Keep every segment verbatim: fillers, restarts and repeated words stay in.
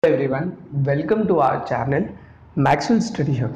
Everyone, welcome to our channel Maxwell Study Hub.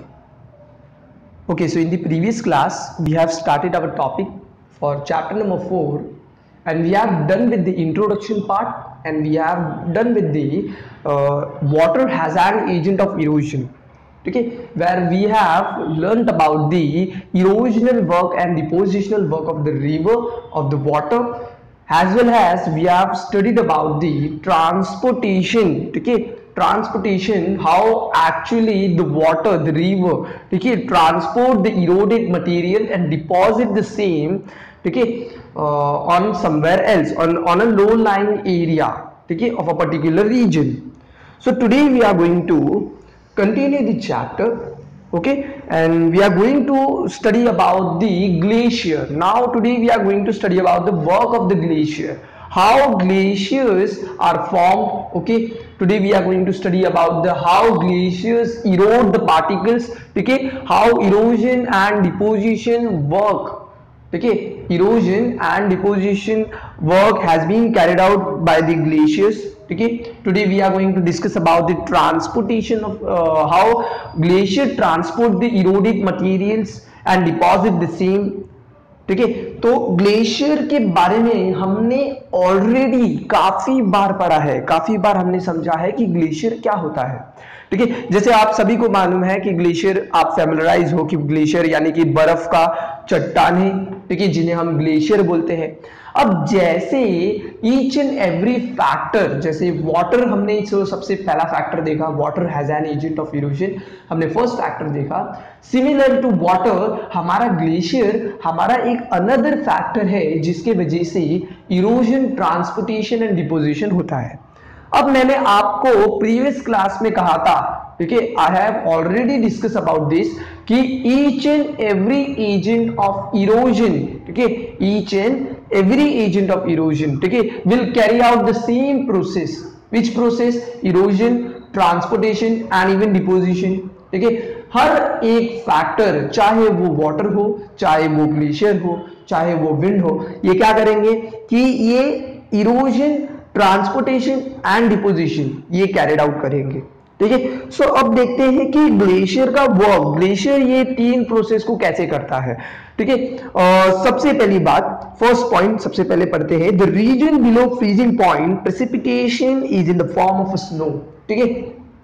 Okay, so in the previous class we have started our topic for chapter number four, and we have done with the introduction part, and we have done with the uh, water as an agent of erosion. Okay, where we have learned about the erosional work and depositional work of the river, of the water, as well as we have studied about the transportation. Okay, transportation, how actually the water, the river, okay, transport the eroded material and deposit the same, okay, uh, on somewhere else, on on a low lying area, okay, of a particular region. So today we are going to continue the chapter. Okay, and we are going to study about the glacier. Now today we are going to study about the work of the glacier, how glaciers are formed. Okay, today we are going to study about the how glaciers erode the particles. Okay, how erosion and deposition work. Okay, erosion and deposition work has been carried out by the glaciers. Okay, today we are going to discuss about the transportation of uh, how glacier transport the eroded materials and deposit the same. ठीक है, तो glacier के बारे में हमने already काफी बार पढ़ा है, काफी बार हमने समझा है कि ग्लेशियर क्या होता है. ठीक है, जैसे आप सभी को मालूम है कि ग्लेशियर, आप फैमिलराइज हो कि ग्लेशियर यानी कि बर्फ का चट्टान है, ठीक है, जिन्हें हम ग्लेशियर बोलते हैं. अब जैसे ईच एंड एवरी फैक्टर, जैसे वाटर हमने सबसे पहला फैक्टर देखा, water has an agent of erosion, हमने फर्स्ट फैक्टर देखा. सिमिलर टू वाटर, हमारा ग्लेशियर हमारा एक अनदर फैक्टर है जिसके वजह से इरोजन, ट्रांसपोर्टेशन एंड डिपोजिशन होता है. अब मैंने आपको प्रीवियस क्लास में कहा था, ठीक है, I have already discuss about this, कि each and every agent of erosion, ठीक है, each and every agent of erosion, ठीक है, will carry out the same process. Which process? Erosion, transportation and even deposition. ठीक है, हर एक factor, चाहे वो वाटर हो, चाहे वो ग्लेशियर हो, चाहे वो विंड हो, ये क्या करेंगे कि ये इरोजन, ट्रांसपोर्टेशन एंड डिपोजिशन ये कैरिड आउट करेंगे. ठीक है, सो अब देखते हैं कि ग्लेशियर का वर्क, ग्लेशियर ये तीन प्रोसेस को कैसे करता है. ठीक है, सबसे पहली बात, फर्स्ट पॉइंट सबसे पहले पढ़ते हैं. The region below freezing point precipitation is in the form of snow. ठीक है,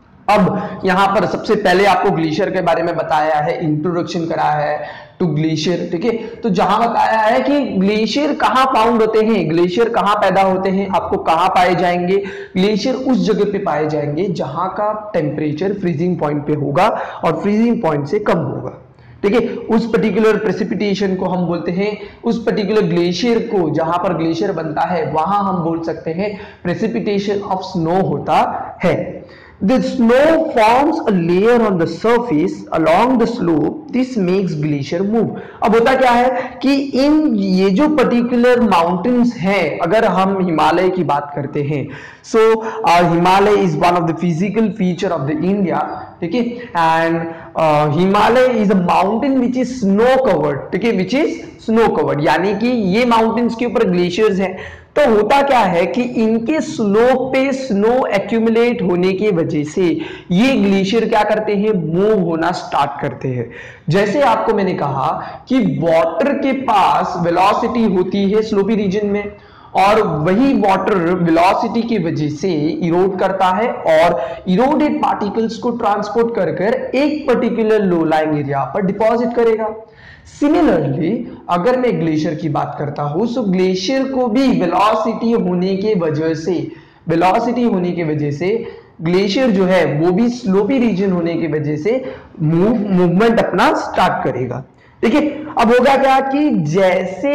अब यहां पर सबसे पहले आपको ग्लेशियर के बारे में बताया है, इंट्रोडक्शन कराया है टू ग्लेशियर. ठीक है, तो जहां बताया है कि ग्लेशियर कहां फाउंड होते हैं, ग्लेशियर कहां पैदा होते हैं, आपको कहां पाए जाएंगे. ग्लेशियर उस जगह पे पाए जाएंगे जहां का टेम्परेचर फ्रीजिंग पॉइंट पे होगा और फ्रीजिंग पॉइंट से कम होगा. ठीक है, उस पर्टिकुलर प्रेसिपिटेशन को हम बोलते हैं, उस पर्टिकुलर ग्लेशियर को, जहां पर ग्लेशियर बनता है वहां हम बोल सकते हैं प्रेसिपिटेशन ऑफ स्नो होता है. The snow forms a layer on the surface along the slope. This makes glacier move. अब होता क्या है कि इन ये जो पर्टिकुलर माउंटेन्स हैं, अगर हम हिमालय की बात करते हैं, so Himalaya is one of the physical feature of the India. ठीक है, and Himalaya is a mountain which is snow covered. ठीक है, विच इज स्नो कवर्ड, यानी कि ये माउंटेन्स के ऊपर ग्लेशियर्स हैं. तो होता क्या है कि इनके स्लोप पे स्नो एक्यूमुलेट होने की वजह से ये ग्लेशियर क्या करते हैं, मूव होना स्टार्ट करते हैं. जैसे आपको मैंने कहा कि वाटर के पास वेलोसिटी होती है स्लोपी रीजन में, और वही वाटर वेलोसिटी की वजह से इरोड करता है और इरोडेड पार्टिकल्स को ट्रांसपोर्ट कर कर एक पर्टिकुलर लो लाइंग एरिया पर डिपॉजिट करेगा. सिमिलरली अगर मैं ग्लेशियर की बात करता हूं, सो ग्लेशियर को भी वेलोसिटी होने के वजह से वेलोसिटी होने की वजह से ग्लेशियर जो है वो भी स्लोपी रीजन होने की वजह से मूव मूवमेंट अपना स्टार्ट करेगा. ठीक है, अब होगा क्या कि जैसे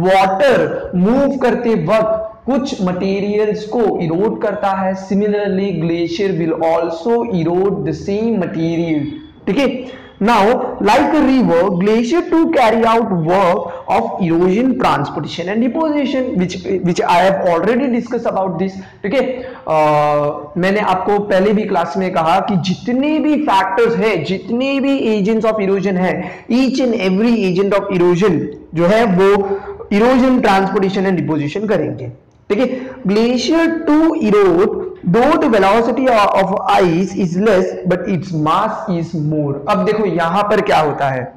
वाटर मूव करते वक्त कुछ मटेरियल्स को इरोड करता है, similarly glacier will also erode the same material. ठीक है, now like a river, glacier too carry out work of erosion, transportation and deposition, which which I have already discussed about this. ठीक है, मैंने आपको पहले भी क्लास में कहा कि जितने भी फैक्टर्स है, जितने भी एजेंट्स ऑफ इरोजन है, each and every agent of erosion जो है वो इरोजन, ट्रांसपोर्टेशन एंड डिपोजिशन करेंगे. ठीक है, glacier to erode though the velocity of ice is less but it's mass is more. अब देखो यहां पर क्या होता है,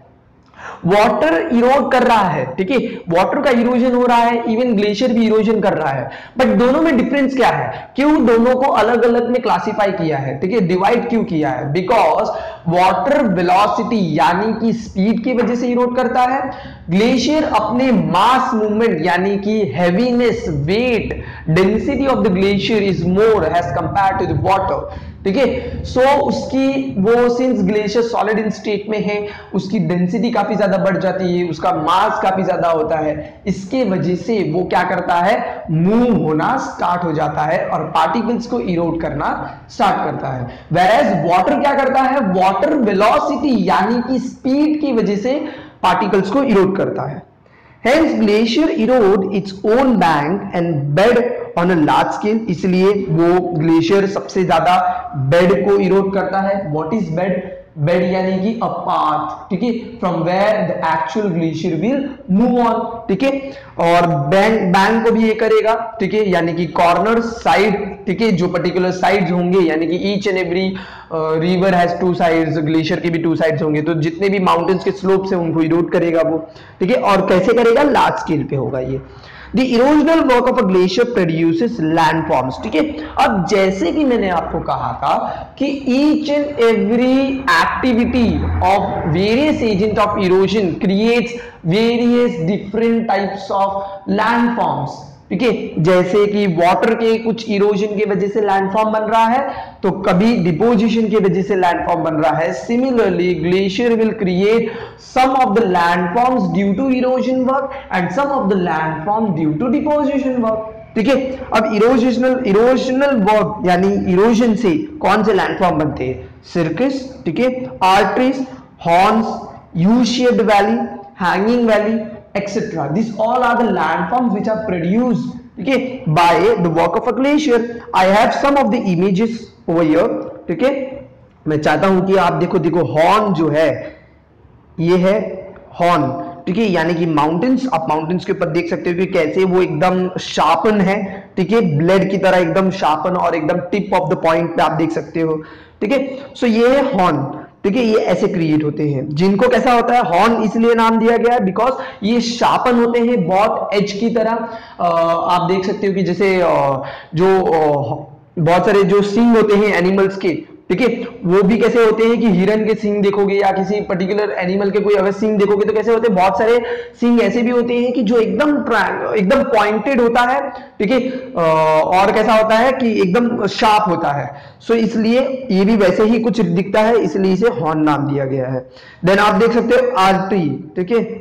वाटर इरोड कर रहा है, ठीक है, वाटर का इरोजन हो रहा है, इवन ग्लेशियर भी इरोजन कर रहा है, बट दोनों में डिफरेंस क्या है, क्यों दोनों को अलग अलग में क्लासिफाई किया है, ठीक है, डिवाइड क्यों किया है, बिकॉज वाटर वेलोसिटी यानी कि स्पीड की वजह से इरोड करता है, ग्लेशियर अपने मास मूवमेंट यानी कि heaviness, weight, density of the glacier is more as compare to the water, ठीक है। सो उसकी वो since glacier solid in state में है, उसकी डेंसिटी काफी ज्यादा बढ़ जाती है, उसका मास काफी ज्यादा होता है, इसके वजह से वो क्या करता है, मूव होना स्टार्ट हो जाता है और पार्टिकल्स को इरोड करना स्टार्ट करता है। वेयरएज वाटर क्या करता है, वाटर वेलोसिटी यानी कि स्पीड की वजह से पार्टिकल्स को इरोड करता है। Hence glacier erode its own bank and bed on a large scale, इसलिए वो ग्लेशियर सबसे ज्यादा बेड को इरोड करता है। What is bed? बेड यानी कि अ पाथ, ठीक है, from where the actual glacier will move on, ठीक है, और बैंक बैंक को भी ये करेगा, ठीक है, यानी कि कॉर्नर साइड, ठीक है, जो पर्टिकुलर साइड्स होंगे, यानी कि each and every river has two sides, glacier के भी टू साइड्स होंगे, तो जितने भी माउंटेन्स के स्लोप से उनको इरोड करेगा वो, ठीक है, और कैसे करेगा, लार्ज स्केल पे होगा ये। The erosional work of a glacier produces landforms, ठीक है। अब जैसे कि मैंने आपको कहा था कि each and every activity of various agent of erosion creates various different types of landforms, ठीक है। जैसे कि वाटर के कुछ इरोजन की वजह से लैंडफॉर्म बन रहा है, तो कभी डिपोजिशन की वजह से लैंडफॉर्म बन रहा है। Similarly glacier will create some of the landforms due to erosion work and some of the landform due to deposition work, ठीक है। अब इरोजनल इरोजनल वर्क यानी इरोजन से कौन से लैंडफॉर्म बनते हैं, सर्कस, ठीक है, arteries, horns, U shaped valley, hanging valley, etc. These all are the landforms which are produced, okay, by the work of a glacier. I have some of the images over here, ठीक है। मैं चाहता हूं कि आप देखो, देखो horn जो है ये है हॉर्न, ठीक है, यानी कि माउंटेन्स, आप माउंटेन्स के ऊपर देख सकते हो कि कैसे वो एकदम शार्पन है, ठीक है, ब्लेड की तरह एकदम शार्पन और एकदम टिप ऑफ द पॉइंट पे आप देख सकते हो, ठीक है। सो ये है हॉर्न, ठीक है, ये ऐसे क्रिएट होते हैं, जिनको कैसा होता है, हॉर्न इसलिए नाम दिया गया है बिकॉज ये शार्पन होते हैं बहुत एज की तरह। आप देख सकते हो कि जैसे जो बहुत सारे जो सींग होते हैं एनिमल्स के, ठीक है, वो भी कैसे होते हैं कि हिरन के सींग देखोगे या किसी पर्टिकुलर एनिमल के कोई अगर सींग देखोगे तो कैसे होते हैं, बहुत सारे सींग ऐसे भी होते हैं कि जो एकदम एकदम पॉइंटेड होता है, ठीक है, और कैसा होता है कि एकदम शार्प होता है। सो इसलिए ये भी वैसे ही कुछ दिखता है, इसलिए इसे हॉर्न नाम दिया गया है। देन आप देख सकते हो आर्टरी, ठीक है,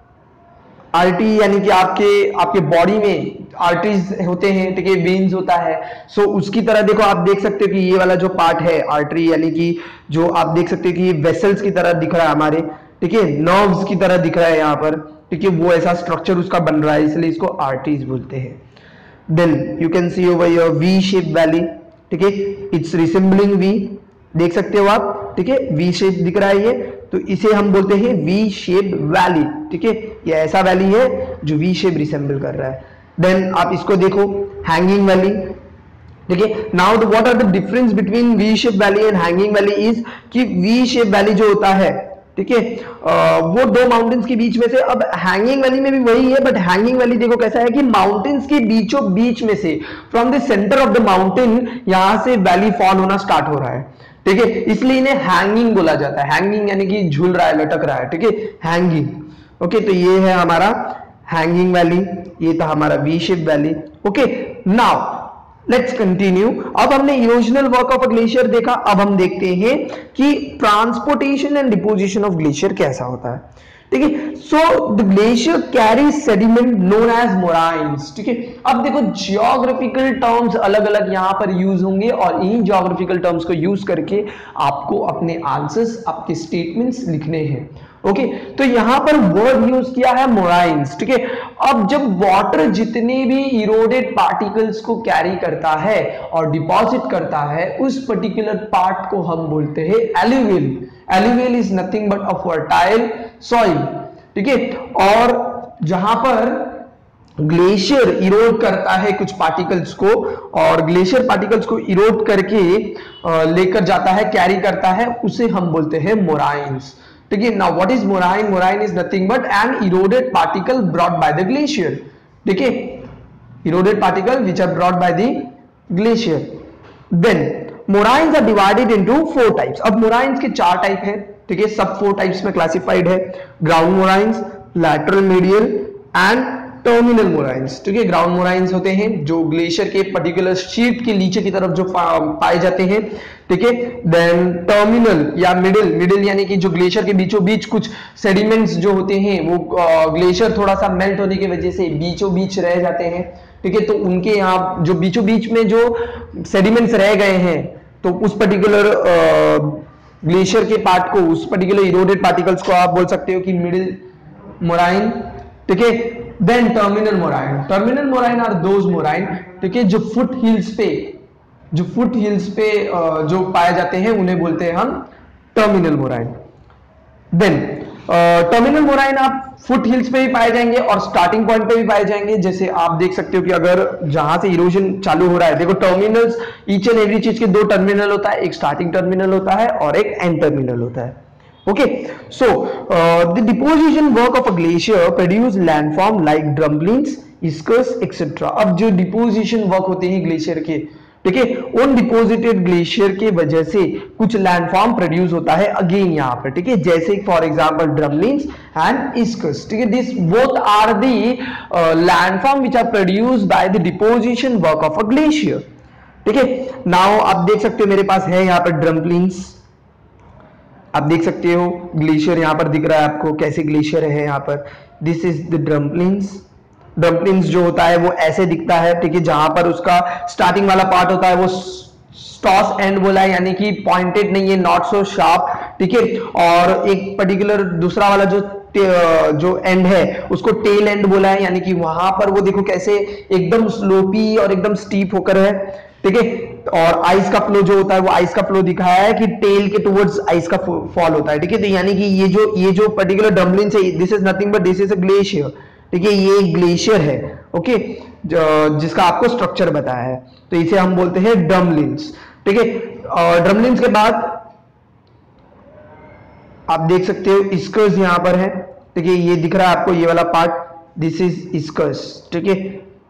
आर्टरी यानी कि आपके आपके बॉडी में आर्टरीज होते हैं, ठीक है, वेन्स होता है। सो so, उसकी तरह देखो आप देख सकते हो कि ये वाला जो पार्ट है आर्टरी यानी कि जो आप देख सकते हो कि ये वेसल्स की तरह दिख रहा है हमारे, ठीक है, नर्व्स की तरह दिख रहा है यहाँ पर, ठीक है, वो ऐसा स्ट्रक्चर उसका बन रहा है, इसलिए इसको आर्टरीज बोलते हैं। Then you can see over your V shape valley, ठीक है, इट्स रिसेंबलिंग वी, देख सकते हो आप, ठीक है, वी शेप दिख रहा है ये, तो इसे हम बोलते हैं वी शेप वैली, ठीक है, ये ऐसा वैली है जो वी शेप रिसेंबल कर रहा है। देन आप इसको देखो हैंगिंग वैली, ठीक है। Now the what are the difference between V shape valley and hanging valley is कि वी शेप वैली जो होता है, ठीक है, वो दो माउंटेन्स के बीच में से, अब हैंगिंग वैली में भी वही है, बट हैंगिंग वैली देखो कैसा है कि माउंटेन्स के बीचों बीच में से from the centre of the mountain यहां से वैली फॉल होना स्टार्ट हो रहा है, ठीक है, इसलिए इन्हें हैंगिंग बोला जाता है। हैंगिंग यानी कि झूल रहा है, लटक रहा है, ठीक है, हैंगिंग, ओके। तो ये है हमारा हैंगिंग वैली, ये था हमारा V shape valley, okay. Now let's continue. अब हमने erosional work of a glacier देखा, अब हम देखते हैं कि transportation and deposition of glacier कैसा होता है, ठीक है। So the glacier carry sediment known as moraines, ठीक है। अब देखो जियोग्राफिकल टर्म्स अलग अलग यहां पर यूज होंगे और इन जियोग्राफिकल टर्म्स को यूज करके आपको अपने आंसर्स, आपके स्टेटमेंट्स लिखने हैं, ओके। तो यहां पर वर्ड यूज किया है मोराइन्स, ठीक है। अब जब वाटर जितने भी इरोडेड पार्टिकल्स को कैरी करता है और डिपॉजिट करता है, उस पर्टिकुलर पार्ट को हम बोलते हैं alluvial. Alluvial is nothing but a fertile soil, ठीक है। और जहां पर ग्लेशियर इरोड करता है कुछ पार्टिकल्स को, और ग्लेशियर पार्टिकल्स को इरोड करके लेकर जाता है, कैरी करता है, उसे हम बोलते हैं मोराइंस। ठीक है, now what is moraine? Moraine is nothing but an eroded particle brought by the glacier. ठीक है, eroded particle which are brought by the glacier. Then moraines are divided into four types. अब moraines के चार type है। ठीक है, सब four types में क्लासिफाइड है। Ground moraines, lateral, medial and terminal moraines. ठीक है, ग्राउंड मोराइंस होते हैं जो ग्लेशियर के पर्टिकुलर शीट के नीचे की तरफ जो पाए जाते हैं। ठीक है, देन टर्मिनल या मिडिल, मिडिल यानी कि जो ग्लेशियर के बीचों बीच कुछ सेडिमेंट्स जो होते हैं वो ग्लेशियर थोड़ा सा मेल्ट होने की वजह से बीचों बीच रह जाते हैं। ठीक है, तो उनके यहाँ जो बीचों बीच में जो सेडिमेंट्स रह गए हैं तो उस पर्टिकुलर ग्लेशियर के पार्ट को, उस पर्टिकुलर इरोडेड पार्टिकल्स को आप बोल सकते हो कि मिडिल मोराइन। ठीक है, then terminal moraine. Terminal moraine are those moraine, ठीक है, जो फुट हिल्स पे जो फुट हिल्स पे जो पाए जाते हैं उन्हें बोलते हैं हम terminal moraine. Then terminal moraine आप फुट हिल्स पे भी पाए जाएंगे और स्टार्टिंग पॉइंट पे भी पाए जाएंगे। जैसे आप देख सकते हो कि अगर जहां से इरोजन चालू हो रहा है, देखो टर्मिनल्स, ईच एंड एवरी चीज के दो टर्मिनल होता है, एक स्टार्टिंग टर्मिनल होता है और एक एंड टर्मिनल होता है। Okay, so uh, the deposition work of a glacier produce landform like drumlins, iskers, et cetera. अब जो डिपोजिशन वर्क होते हैं ग्लेशियर के, ठीक है, उन डिपोजिटेड ग्लेशियर के वजह से कुछ लैंडफॉर्म प्रोड्यूस होता है अगेन यहाँ पर। ठीक है, जैसे for example drumlins and eskers. ठीक है, this both are the landform which are produced by the deposition work of a glacier. ठीक है, नाउ आप देख सकते हो मेरे पास है यहाँ पर ड्रमलिन्स, आप देख सकते हो ग्लेशियर यहाँ पर दिख रहा है आपको, कैसे ग्लेशियर है यहाँ पर। This is the drumlins. Drumlins जो होता है वो ऐसे दिखता है। ठीक है, जहां पर उसका स्टार्टिंग वाला पार्ट होता है वो स्टॉस एंड बोला है, यानी कि पॉइंटेड नहीं है, नॉट सो शार्प। ठीक है, और एक पर्टिकुलर दूसरा वाला जो जो एंड है उसको टेल एंड बोला है, यानी कि वहां पर वो देखो कैसे एकदम स्लोपी और एकदम स्टीप होकर है। ठीक है, और आइस का फ्लो जो होता है वो आइस का फ्लो दिखाया है कि टेल के टुवर्ड्स आइस का फॉल होता है। ठीक है, तो यानी कि ये जो ये जो पर्टिकुलर डम्पलिंग्स है, this is nothing but this is a glacier. ठीक है, ये ग्लेशियर है। ओके, जिसका आपको स्ट्रक्चर बताया है, तो इसे हम बोलते हैं डम्पलिंग्स। ठीक है, और डम्पलिंग्स के बाद आप देख सकते हो इस्कर्स यहां पर है। ठीक है, ये दिख रहा है आपको ये वाला पार्ट, दिस इज इस्कर्स। ठीक है,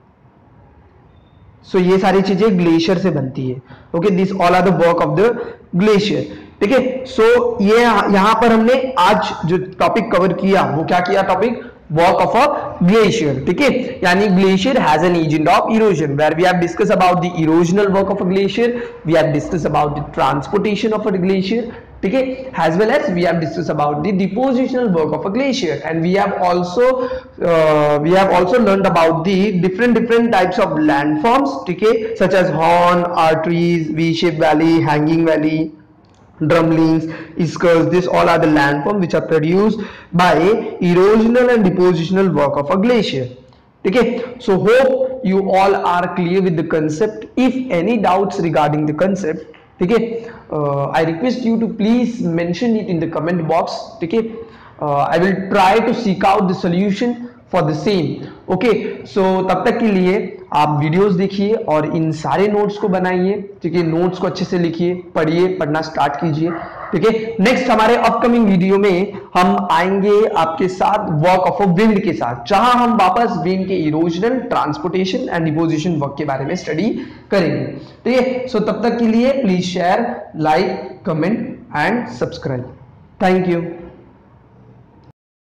सो so, ये सारी चीजें ग्लेशियर से बनती है। Okay, this all are the work of the glacier. ठीक है, सो ये यहां पर हमने आज जो टॉपिक कवर किया वो क्या किया? Topic work of a glacier. ठीक है, यानी glacier has an agent of erosion, where we have discuss about the erosional work of a glacier, we have discuss about the transportation of a glacier. ठीक है, as well as we have discussed about the depositional work of a glacier, and we have also uh, we have also learned about the different different types of landforms, ठीक है, such as horn, arteries, V-shaped valley, hanging valley, drumlins, iskers. This all are the landforms which are produced by erosional and depositional work of a glacier. ठीक है, so hope you all are clear with the concept. If any doubts regarding the concept, ठीक है, I request you to please mention it in the comment box. ठीक है, I will try to seek out the solution for the same. Okay, so तब तक के लिए आप videos देखिए और इन सारे नोट्स को बनाइए। ठीक है, नोट्स को अच्छे से लिखिए, पढ़िए, पढ़ना स्टार्ट कीजिए। ठीक है, नेक्स्ट हमारे अपकमिंग वीडियो में हम आएंगे आपके साथ वर्क ऑफ अ विंड के साथ, जहां हम वापस विंड के erosional, transportation and deposition work के बारे में स्टडी करेंगे। ठीक है, सो तब तक के लिए please share, like, comment and subscribe. Thank you.